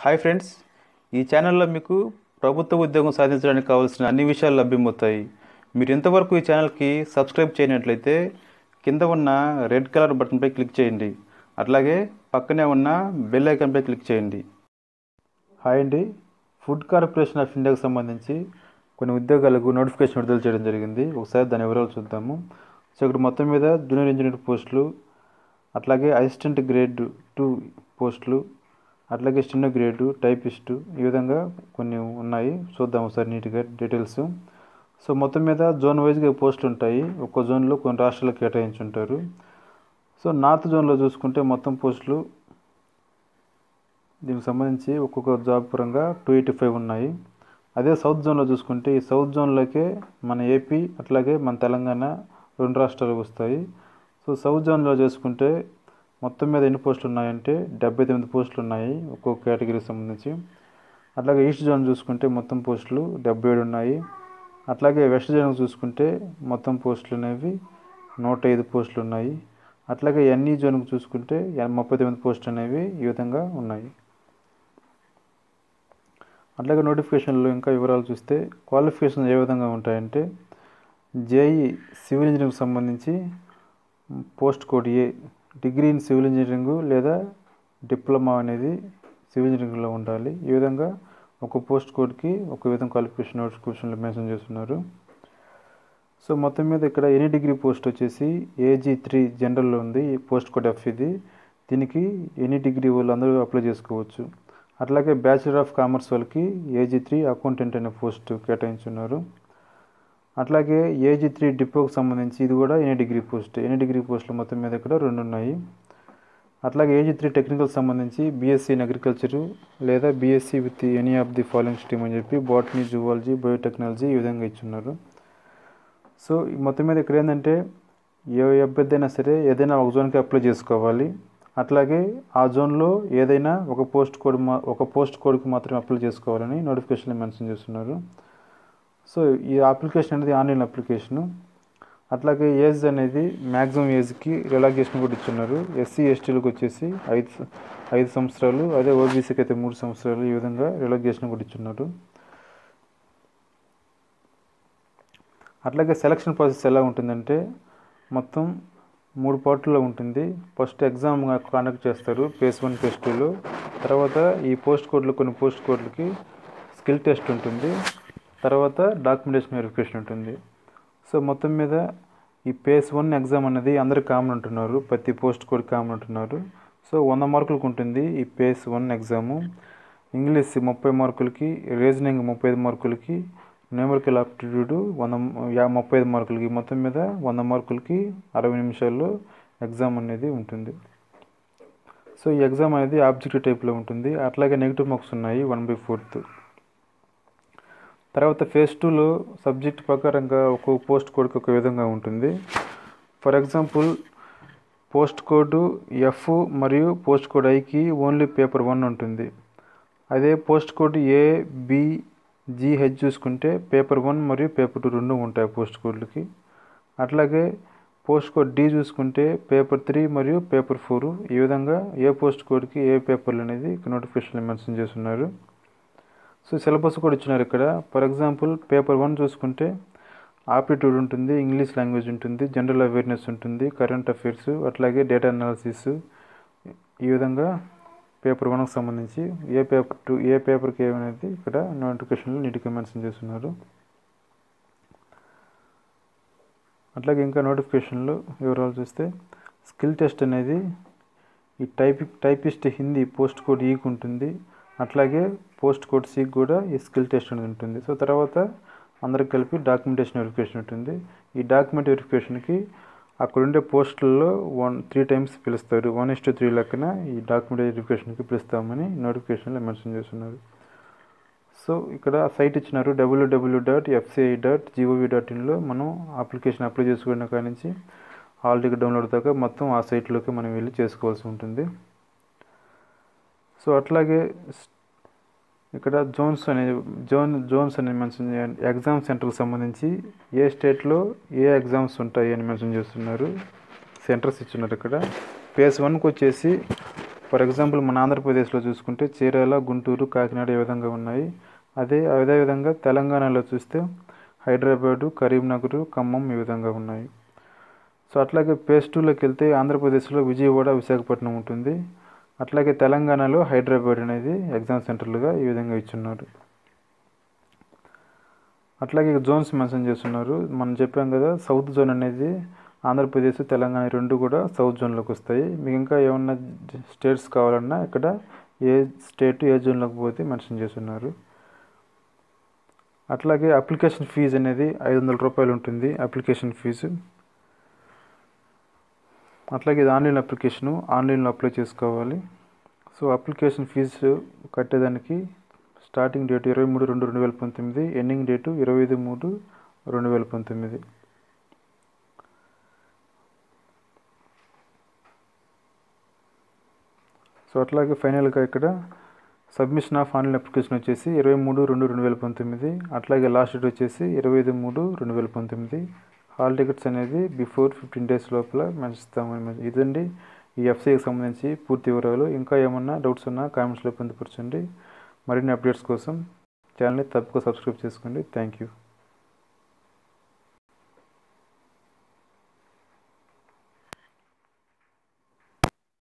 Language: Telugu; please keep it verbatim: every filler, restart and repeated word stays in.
హాయ్ ఫ్రెండ్స్, ఈ ఛానల్లో మీకు ప్రభుత్వ ఉద్యోగం సాధించడానికి కావాల్సిన అన్ని విషయాలు లభ్యమవుతాయి. మీరు ఇంతవరకు ఈ ఛానల్కి సబ్స్క్రైబ్ చేయనట్లయితే కింద ఉన్న రెడ్ కలర్ బటన్పై క్లిక్ చేయండి. అట్లాగే పక్కనే ఉన్న బెల్ ఐకాన్పై క్లిక్ చేయండి. హాయ్ అండి, ఫుడ్ కార్పొరేషన్ ఆఫ్ ఇండియాకి సంబంధించి కొన్ని ఉద్యోగాలకు నోటిఫికేషన్ విడుదల చేయడం జరిగింది. ఒకసారి దాని వివరాలు చూద్దాము. సో ఇక్కడ మొత్తం మీద జూనియర్ ఇంజనీర్ పోస్టులు, అట్లాగే అసిస్టెంట్ గ్రేడ్ టూ పోస్టులు, అట్లాగే స్టెనో గ్రేడు, టైపిస్టు, ఈ విధంగా కొన్ని ఉన్నాయి. చూద్దాం ఒకసారి నీట్గా డీటెయిల్స్. సో మొత్తం మీద జోన్ వైజ్గా పోస్టులు ఉంటాయి. ఒక్కో జోన్లో కొన్ని రాష్ట్రాలకు కేటాయించి ఉంటారు. సో నార్త్ జోన్లో చూసుకుంటే మొత్తం పోస్టులు దీనికి సంబంధించి ఒక్కొక్క జాబ్ పరంగా టూ ఎయిటీ ఫైవ్ ఉన్నాయి. అదే సౌత్ జోన్లో చూసుకుంటే ఈ సౌత్ జోన్లోకే మన ఏపీ అట్లాగే మన తెలంగాణ రెండు రాష్ట్రాలు వస్తాయి. సో సౌత్ జోన్లో చేసుకుంటే మొత్తం మీద ఎన్ని పోస్టులు ఉన్నాయంటే డెబ్బై తొమ్మిది పోస్టులు ఉన్నాయి ఒక్కొక్క కేటగిరీకి సంబంధించి. అట్లాగే ఈస్ట్ జోన్ చూసుకుంటే మొత్తం పోస్టులు డెబ్బై ఏడు ఉన్నాయి. అట్లాగే వెస్ట్ జోన్ చూసుకుంటే మొత్తం పోస్టులు అనేవి నూట ఐదు పోస్టులు ఉన్నాయి. అట్లాగే ఎన్ఈ జోన్కి చూసుకుంటే ముప్పై తొమ్మిది పోస్టులు అనేవి ఈ విధంగా ఉన్నాయి. అట్లాగే నోటిఫికేషన్లో ఇంకా వివరాలు చూస్తే క్వాలిఫికేషన్స్ ఏ విధంగా ఉంటాయంటే జేఈ సివిల్ ఇంజనీరింగ్కి సంబంధించి post code A degree in civil engineering లేదా డిప్లొమా అనేది సివిల్ ఇంజనీరింగ్లో ఉండాలి. ఈ విధంగా ఒక పోస్ట్ కోడ్కి ఒక విధంగా క్వాలిఫికేషన్ నోటిఫికేషన్లో మెన్షన్ చేస్తున్నారు. సో మొత్తం మీద ఇక్కడ ఎనీ డిగ్రీ పోస్ట్ వచ్చేసి ఏజీ త్రీ జనరల్లో ఉంది. ఈ పోస్ట్ కోడ్ ఎఫ్ ఇది. దీనికి ఎనీ డిగ్రీ వాళ్ళు అందరూ అప్లై చేసుకోవచ్చు. అట్లాగే బ్యాచిలర్ ఆఫ్ కామర్స్ వాళ్ళకి ఏజీ త్రీ అకౌంటెంట్ అనే పోస్ట్ కేటాయించున్నారు. అట్లాగే ఏజీ త్రీ డిపోకి సంబంధించి ఇది కూడా any degree post. Any degree పోస్టులు మొత్తం మీద ఇక్కడ రెండు ఉన్నాయి. అట్లాగే ఏజీ త్రీ టెక్నికల్ సంబంధించి బీఎస్సీ ఇన్ అగ్రికల్చరు లేదా BSc with any of the following stream అని చెప్పి బాటనీ, జువాలజీ, బయోటెక్నాలజీ ఈ విధంగా ఇచ్చున్నారు. సో మొత్తం మీద ఇక్కడ ఏంటంటే ఏ అభ్యర్థి అయినా సరే ఏదైనా ఒక జోన్కి అప్లై చేసుకోవాలి. అట్లాగే ఆ జోన్లో ఏదైనా ఒక పోస్ట్ కోడ్ మా ఒక పోస్ట్ కోడ్కి మాత్రమే అప్లై చేసుకోవాలని నోటిఫికేషన్లో మెన్షన్ చేస్తున్నారు. సో ఈ అప్లికేషన్ అనేది ఆన్లైన్ అప్లికేషను. అట్లాగే ఏజ్ అనేది మ్యాక్సిమం ఏజ్కి రిలాక్సేషన్ కూడా ఇచ్చున్నారు. ఎస్సీ ఎస్టీలకు వచ్చేసి ఐదు ఐదు సంవత్సరాలు, అదే ఓబీసీకి అయితే మూడు సంవత్సరాలు, ఈ విధంగా రిలాక్సేషన్ కూడా ఇచ్చున్నారు. అట్లాగే సెలక్షన్ ప్రాసెస్ ఎలా ఉంటుందంటే మొత్తం మూడు పార్టుల్లో ఉంటుంది. ఫస్ట్ ఎగ్జామ్ కండక్ట్ చేస్తారు, ఫేజ్ వన్ ఫేజ్ టూలో. తర్వాత ఈ పోస్ట్ కోడ్లు కొన్ని పోస్ట్ కోడ్లకి స్కిల్ టెస్ట్ ఉంటుంది. తర్వాత డాక్యుమెంటేషన్ వెరిఫికేషన్ ఉంటుంది. సో మొత్తం మీద ఈ ఫేజ్ వన్ ఎగ్జామ్ అనేది అందరికి కామన్ ఉంటున్నారు, ప్రతి పోస్ట్ కోడ్ కామన్ ఉంటున్నారు. సో వంద మార్కులకు ఉంటుంది ఈ ఫేజ్ వన్ ఎగ్జాము. ఇంగ్లీష్ ముప్పై మార్కులకి, రీజనింగ్ ముప్పై ఐదు మార్కులకి, న్యూమరికల్ ఆప్టిట్యూడ్ వంద యా ముప్పై ఐదు మార్కులకి, మొత్తం మీద వంద మార్కులకి అరవై నిమిషాల్లో ఎగ్జామ్ అనేది ఉంటుంది. సో ఈ ఎగ్జామ్ అనేది ఆబ్జెక్టివ్ టైప్లో ఉంటుంది. అట్లాగే నెగిటివ్ మార్క్స్ ఉన్నాయి వన్ బై ఫోర్త్. తర్వాత ఫేజ్ టూలో సబ్జెక్ట్ ప్రకారంగా ఒక్కొక్క పోస్ట్ కోడ్కి ఒక విధంగా ఉంటుంది. For example post code F మరియు పోస్ట్ కోడ్ ఐకి ఓన్లీ పేపర్ వన్ ఉంటుంది. అదే post code A, B, GH చూసుకుంటే పేపర్ వన్ మరియు పేపర్ టూ రెండు ఉంటాయి పోస్ట్ కోడ్లకి. అట్లాగే పోస్ట్ కోడ్ డి చూసుకుంటే పేపర్ త్రీ మరియు పేపర్ ఫోర్. ఈ విధంగా ఏ పోస్ట్ కోడ్కి ఏ పేపర్లు అనేది నోటిఫికేషన్లో మెన్షన్ చేస్తున్నారు. సో సిలబస్ కూడా ఇచ్చినారు ఇక్కడ. ఫర్ ఎగ్జాంపుల్ పేపర్ వన్ చూసుకుంటే ఆప్టిట్యూడ్ ఉంటుంది, ఇంగ్లీష్ లాంగ్వేజ్ ఉంటుంది, జనరల్ అవేర్నెస్ ఉంటుంది, కరెంట్ అఫైర్స్, అట్లాగే డేటా అనాలిసిస్. ఈ విధంగా పేపర్ వన్కి సంబంధించి ఏ పేపర్ టూ ఏ పేపర్కి ఏమనేది ఇక్కడ నోటిఫికేషన్లో నీట్గా మెన్షన్ చేస్తున్నారు. అట్లాగే ఇంకా నోటిఫికేషన్లో వివరాలు చూస్తే స్కిల్ టెస్ట్ అనేది ఈ typing typist Hindi post code ఈకి ఉంటుంది. అట్లాగే పోస్ట్ కోడ్ సికి కూడా ఈ స్కిల్ టెస్ట్ అనేది ఉంటుంది. సో తర్వాత అందరికి కలిపి డాక్యుమెంటేషన్ వెరిఫికేషన్ ఉంటుంది. ఈ డాక్యుమెంట్ వెరిఫికేషన్కి అక్కడ ఉండే పోస్టుల్లో వన్ త్రీ టైమ్స్ పిలుస్తారు. వన్ ఇస్ టు త్రీ లెక్కన ఈ డాక్యుమెంట్ వెరిఫికేషన్కి పిలుస్తామని నోటిఫికేషన్లో మెన్షన్ చేస్తున్నారు. సో ఇక్కడ సైట్ ఇచ్చినారు W W dot FCI dot GOV dot ఇన్లో మనం అప్లికేషన్ అప్లై చేసుకున్న కాడి నుంచి హాల్ టికెట్ డౌన్లోడ్ దాకా మొత్తం ఆ సైట్లోకి మనం వెళ్ళి చేసుకోవాల్సి ఉంటుంది. సో అట్లాగే ఇక్కడ జోన్స్ అనే జోన్ జోన్స్ అని మెన్షన్ చేయండి. ఎగ్జామ్ సెంటర్కి సంబంధించి ఏ స్టేట్లో ఏ ఎగ్జామ్స్ ఉంటాయి అని మెన్షన్ చేస్తున్నారు. సెంటర్స్ ఇచ్చున్నారు ఇక్కడ. ఫేజ్ వన్కి వచ్చేసి ఫర్ ఎగ్జాంపుల్ మన ఆంధ్రప్రదేశ్లో చూసుకుంటే చీరాల, గుంటూరు, కాకినాడ ఈ విధంగా ఉన్నాయి. అదే అదేవిధంగా తెలంగాణలో చూస్తే హైదరాబాదు, కరీంనగర్, ఖమ్మం ఈ విధంగా ఉన్నాయి. సో అట్లాగే పేజ్ టూలోకి వెళ్తే ఆంధ్రప్రదేశ్లో విజయవాడ, విశాఖపట్నం ఉంటుంది. అట్లాగే తెలంగాణలో హైదరాబాద్ అనేది ఎగ్జామ్ సెంటర్లుగా ఈ విధంగా ఇచ్చున్నారు. అట్లాగే జోన్స్ మెన్షన్ చేస్తున్నారు. మనం చెప్పాం కదా, సౌత్ జోన్ అనేది ఆంధ్రప్రదేశ్, తెలంగాణ రెండు కూడా సౌత్ జోన్లోకి వస్తాయి. మీకు ఇంకా ఏమన్నా స్టేట్స్ కావాలన్నా ఇక్కడ ఏ స్టేట్ ఏ జోన్లోకి పోతే మెన్షన్ చేస్తున్నారు. అట్లాగే అప్లికేషన్ ఫీజు అనేది ఐదు వందల రూపాయలు ఉంటుంది అప్లికేషన్ ఫీజు. అట్లాగే ఇది ఆన్లైన్ అప్లికేషను, ఆన్లైన్లో అప్లై చేసుకోవాలి. సో అప్లికేషన్ ఫీజు కట్టేదానికి స్టార్టింగ్ డేట్ ఇరవై మూడు రెండు రెండు వేల పంతొమ్మిది, ఎండింగ్ డేటు ఇరవై ఐదు మూడు రెండు వేల పంతొమ్మిది. సో అట్లాగే ఫైనల్గా ఇక్కడ సబ్మిషన్ ఆఫ్ ఆన్లైన్ అప్లికేషన్ వచ్చేసి ఇరవై మూడు రెండు రెండు వేల పంతొమ్మిది. అట్లాగే లాస్ట్ డేట్ వచ్చేసి ఇరవై ఐదు మూడు రెండు వేల పంతొమ్మిది. హాల్ టికెట్స్ అనేది బిఫోర్ ఫిఫ్టీన్ డేస్ లోపల మెన్షిస్తామని. ఇదండి ఈ ఎఫ్సీఐకి సంబంధించి పూర్తి వివరాలు. ఇంకా ఏమన్నా డౌట్స్ ఉన్నా కామెంట్స్లో పొందుపరచండి. మరిన్ని అప్డేట్స్ కోసం ఛానల్ని తప్పకుండా సబ్స్క్రైబ్ చేసుకోండి. Thank you.